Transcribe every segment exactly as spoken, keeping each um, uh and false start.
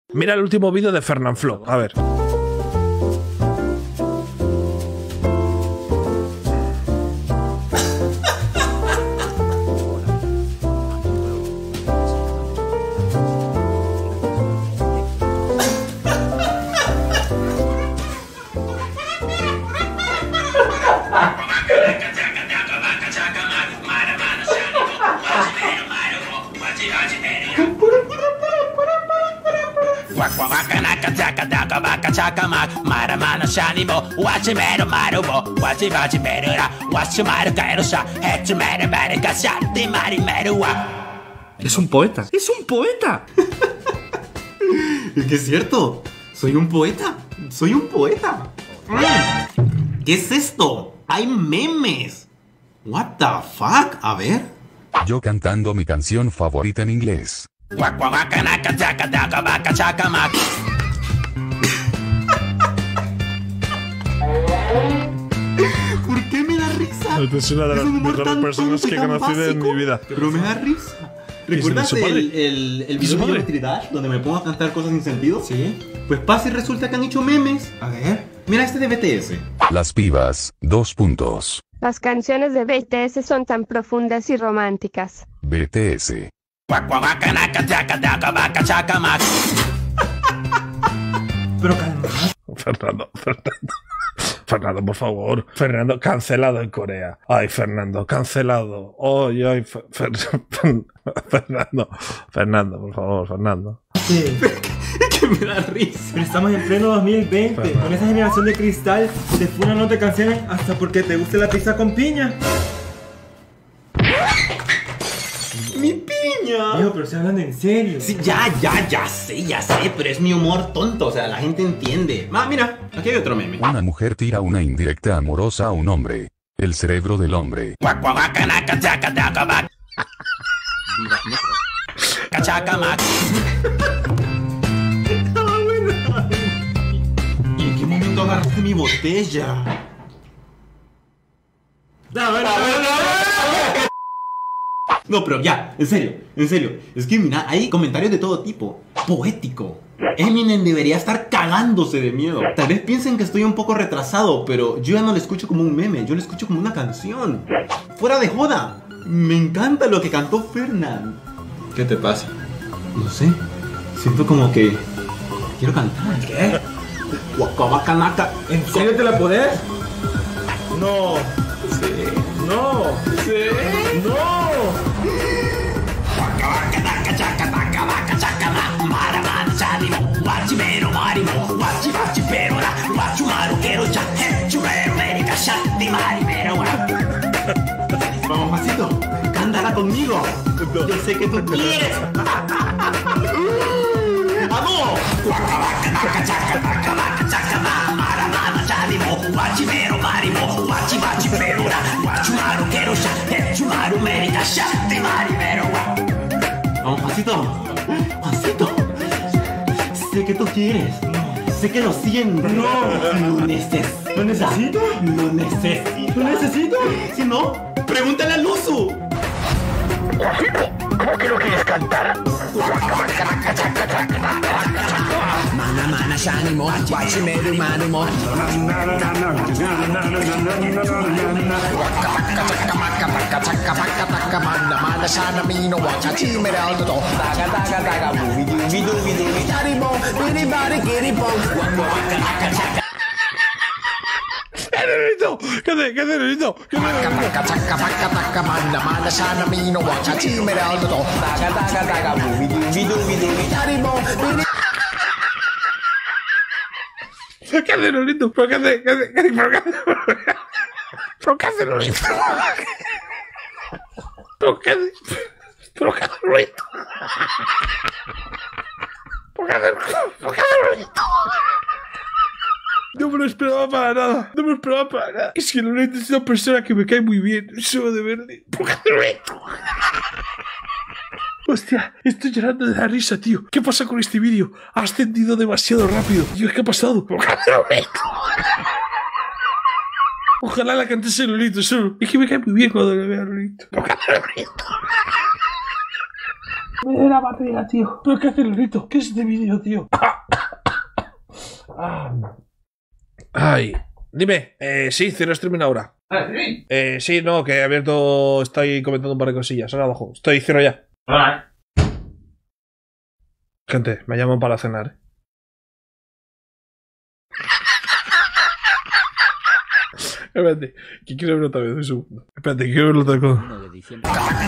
Mira el último vídeo de Fernanfloo, a ver. Es un poeta. ¡Es un poeta! Es que es cierto. Soy un poeta. Soy un poeta. ¿Qué es esto? Hay memes. What the fuck? A ver. Yo cantando mi canción favorita en inglés. ¿Por qué me da risa? Esta es una de las mejores personas que he conocido en mi vida. Pero me da risa. ¿Recuerdas el, el, el video de Geometry Dash donde me pongo a cantar cosas sin sentido? Sí. Pues pasa y resulta que han hecho memes. A ver. Mira este de B T S. Las pibas, dos puntos. Las canciones de B T S son tan profundas y románticas. B T S. Pero calma. Fernando, Fernando. Fernando, por favor. Fernando, cancelado en Corea. Ay, Fernando, cancelado. Ay, ay, Fer Fer Fernando. Fernando, por favor, Fernando. Sí. Que me da risa. Pero estamos en pleno dos mil veinte. Fernando. Con esa generación de cristal, te fue una nota de canciones hasta porque te guste la pizza con piña. ¡Mi piña! Hijo, pero se hablan en serio. Sí, ya, ya, ya sé, ya sé, pero es mi humor tonto, o sea, la gente entiende. Ah, mira, aquí hay otro meme. Una mujer tira una indirecta amorosa a un hombre. El cerebro del hombre. ¿Y en qué momento agarraste mi botella? No, pero ya, en serio, en serio. Es que mira, hay comentarios de todo tipo. Poético. Eminem debería estar cagándose de miedo. Tal vez piensen que estoy un poco retrasado, pero yo ya no lo escucho como un meme, yo lo escucho como una canción. Fuera de joda. Me encanta lo que cantó Fernand. ¿Qué te pasa? No sé. Siento como que quiero cantar. ¿Qué? Guacabacanaka. ¿En serio te la podés? No. Sí. No. Sí. No. Vamos, Pasito, cántala conmigo. Yo sé que tú quieres. ¡Vamos! Vamos, Pasito. Pasito. Sé que tú quieres. Sé que lo siento. No. Lo necesito. ¿Lo necesito? Lo necesito. ¿Lo necesito? Si no, pregúntale a Luzu. ¿Cómo que no quieres cantar? Mana mana shanimo, wachimeru marumo. Mana mana shanamino, wachimeru alto. Taga taga taga, vidu vidu vidu vidarimo, biri bari kiripo. ¿Qué hace, Lolito? ¿Qué hace, qué hace, Lolito? ¿Qué hace, Lolito? Mana mana shanamino, wachimeru alto. Taga taga taga, vidu vidu vidu vidarimo, biri. ¿Qué hace, Lolito? ¿Pero qué hace? ¿Qué hace? ¿Pero qué hace? ¿Pero qué hace, Lolito? ¿Pero qué hace? ¿Pero qué hace, Lolito? ¿Pero qué hace? ¿Pero qué hace, Lolito? No me lo esperaba para nada. No me lo esperaba para nada. Es que Lolito es una persona que me cae muy bien. Solo de verle. ¿Pero qué hace, Lolito? Hostia, estoy llorando de la risa, tío. ¿Qué pasa con este vídeo? Ha ascendido demasiado rápido. Tío, ¿qué ha pasado? ¿Por qué hace, Lolito? Ojalá la cantase Lolito solo. Es que me cae muy bien cuando le veo a Lolito. ¿Por qué hace, Lolito? Me duele la barriga, tío. ¿Pero qué hace Lolito? ¿Qué es este vídeo, tío? Ay. Dime, eh, sí, cierro streaming ahora. ¿Ah, sí? Eh, sí, no, que he abierto... Estoy comentando un par de cosillas. Ahora abajo. Estoy, cierro ya. Hola. Gente, me llaman para cenar, ¿eh? Espérate, que quiero verlo otra vez, un segundo. Espérate, que quiero verlo otra vez.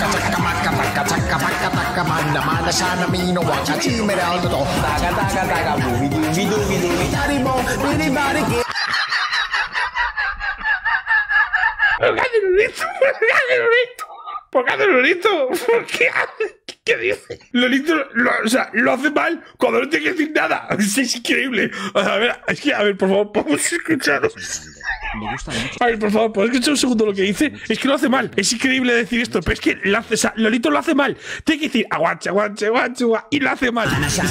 ¿Por qué hace Lolito? ¿Por qué hace Lolito? ¿Por qué hace Lolito? ¿Por qué hace? ¿Qué dice? Lolito lo, o sea, lo hace mal cuando no tiene que decir nada. Es, es increíble. O sea, a ver, es que, a ver, por favor, podemos escucharlo. A ver, por favor, ¿podéis escuchar un segundo lo que dice? Es que lo hace mal. Es increíble decir esto, pero es que lo hace, o sea, Lolito lo hace mal. Tiene que decir aguache, aguache, aguache, aguache, y lo hace mal.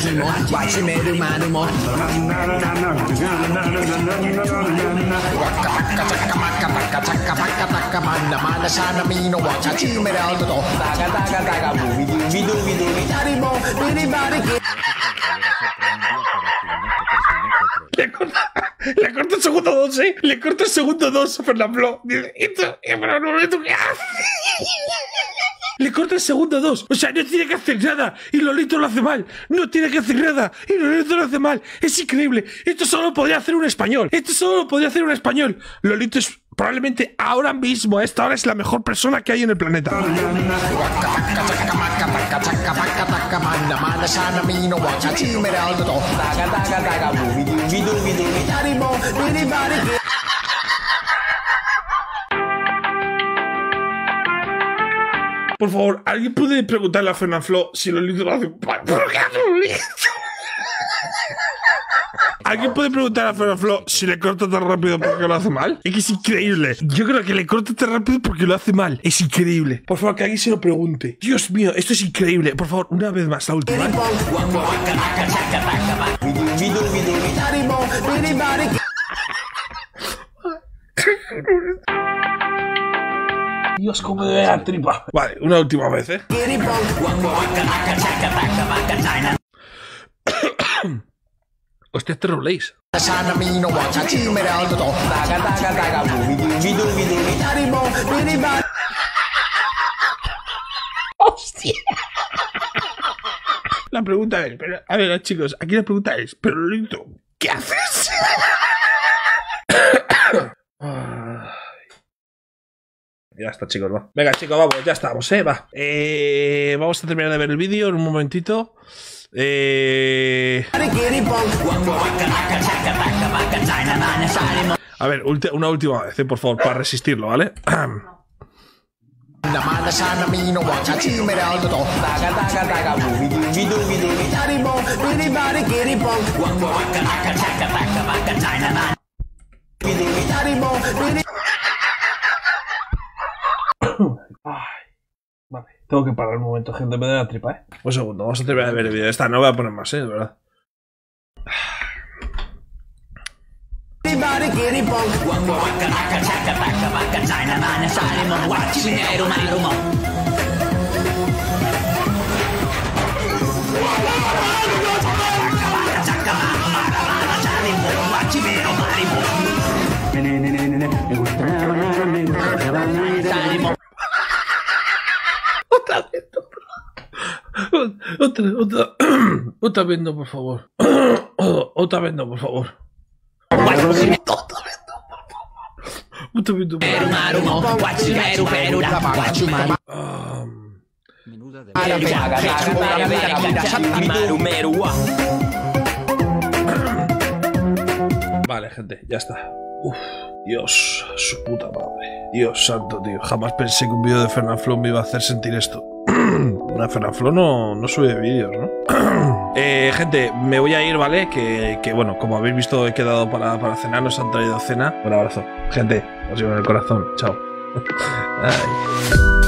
Le corta, le corta el segundo dos, ¿eh? Le corta el segundo dos a Fernanfloo. Dice, esto, pero no ves tú qué hace. Le corta el segundo dos. O sea, no tiene que hacer nada. Y Lolito lo hace mal. No tiene que hacer nada. Y Lolito lo hace mal. Es increíble. Esto solo podría hacer un español. Esto solo lo podría hacer un español. Lolito es probablemente ahora mismo, a esta hora, es la mejor persona que hay en el planeta. Por favor, ¿alguien puede preguntarle a Fernanfloo si Lolito lo hace mal? ¿Por qué hace Lolito? ¿Alguien puede preguntar a Fernanfloo si le corta tan rápido porque lo hace mal? Es que es increíble. Yo creo que le corta tan rápido porque lo hace mal. Es increíble. Por favor, que alguien se lo pregunte. Dios mío, esto es increíble. Por favor, una vez más, la última. Dios, cómo debe dar tripa. Vale, una última vez, ¿eh? Hostia, este roléis. Hostia. La pregunta es, pero, a ver, chicos, aquí la pregunta es, pero Lolito, ¿qué haces? Ya está, chicos, va. Venga, chicos, vamos, ya estamos, eh, va. Eh, vamos a terminar de ver el vídeo en un momentito. Eh... A ver, una última vez, eh, por favor, para resistirlo, ¿vale? Vale, tengo que parar un momento, gente, me da la tripa, ¿eh? Un segundo, vamos a terminar de ver el vídeo. Esta no voy a poner más, ¿eh? De verdad. Otra vez, otra, otra, otra vez no, por favor. Otra vez no, por favor. Otra vez no, por favor. Otra vez no, por favor. Vale, gente, ya está. Uf, Dios, su puta madre. Dios santo, tío. Jamás pensé que un vídeo de Fernanfloo me iba a hacer sentir esto. La Fernanfloo no, no sube vídeos, ¿no? eh, gente, me voy a ir, ¿vale? Que, que bueno, como habéis visto, he quedado para, para cenar. Nos han traído cena. Un abrazo. Gente, os llevo en el corazón. Chao. Ay.